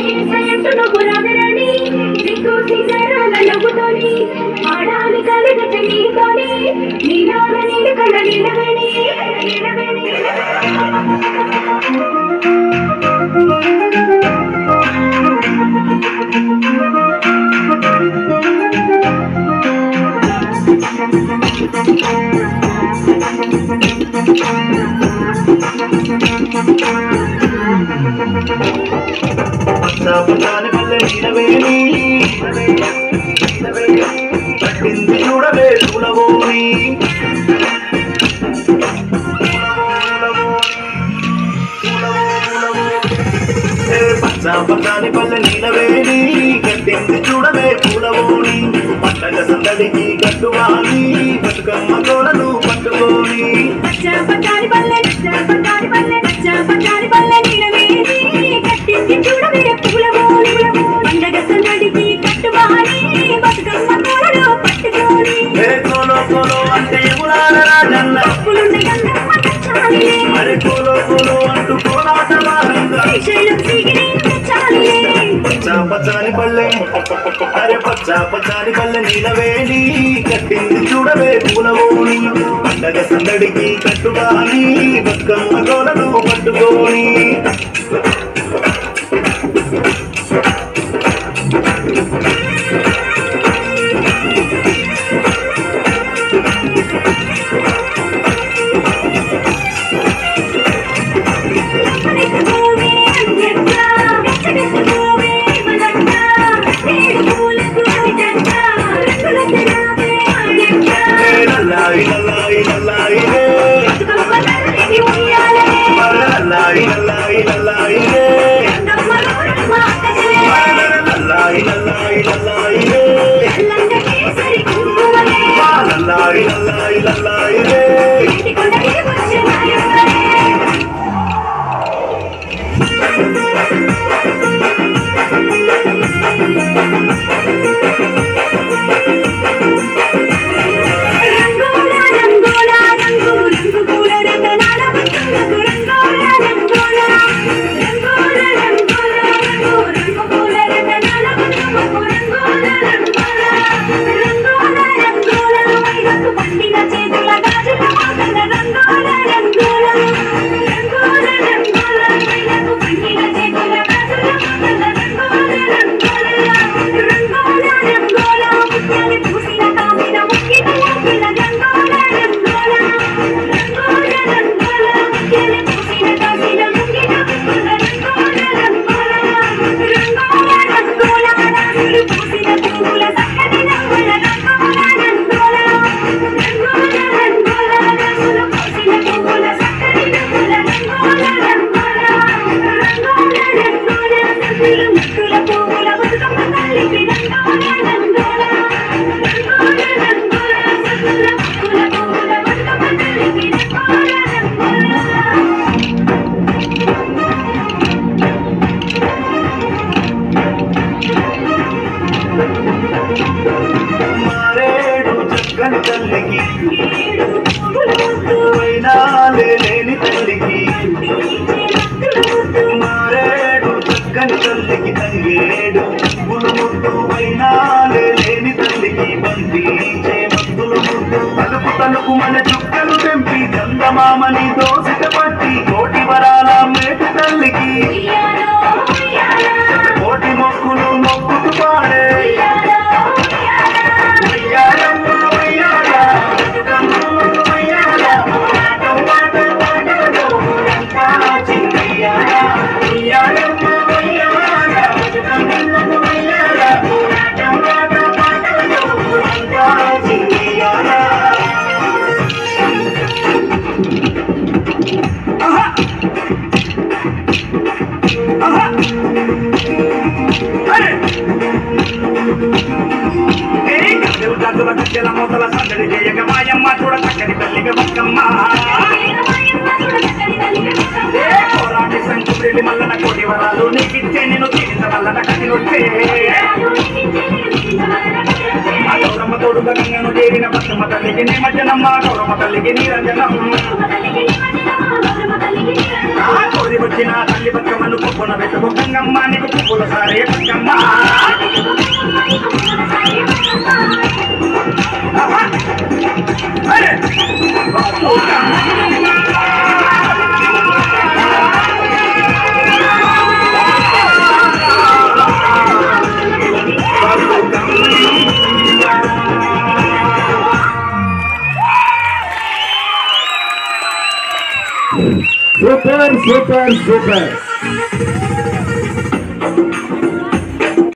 పచ్చాపచాని పల్లె నీలవేణి పట్టింది చూడవే పూలవోని పచ్చాపచాని పల్లె నీలవేణి కట్టింది చూడవే పూలవోని పంటగ సందడికి కట్టువాని బతుకమ్మ కోడలు పట్టుకోని పచ్చాపచాని పల్లె నీలవేణి కట్టింది చూడవే పూలవోని పండగ సందడికి కట్టువాని బతుకమ్మ కోడలు పట్టుకోని కోలో కోలో అంటే ఎములాల రాజన్న అరే కోలో కోలో అంటూ కోలాట పచ్చాపచాని పల్లె అరే పచ్చాపచాని పల్లె నీలవేణి కట్టింది చూడవే పూలవోని పండగ సందడికి కట్టుగాని బతుకమ్మ కోడలు పట్టుకోని తల్లికి లేని తల్లికి మారేడు చక్కని తల్లికి తంగేడు పులు ముద్దు లేని తల్లికి బంధించే మందులు ముద్దు తలుపు తలుపు మన చుక్కలు తెంపి చందమామని దోసిట పట్టి కోటి వరాల మేటి తల్లికి కోటి మొక్కులు మొక్కుతూ పాడే మొదల సందడి చేయక మాయమ్మ చూడ చక్కని తల్లిగా బతుకమ్మ పోరాటి సంకుడి మల్లన కోటి వరాలు నీకిచ్చే నేను తీరింత వల్లన కదిలొచ్చే తోడుగా గంగను చేరిన బతుకమ్మ తల్లికి నిమజ్జనమ్మ గౌరమ్మ తల్లికి నీరంజనం కోరి వచ్చిన తల్లి బతుకమ్మను పువ్వున వెతుకు గంగమ్మ నీకు పువ్వుల సారే బతుకమ్మ సూపర్ సూపర్ సూపర్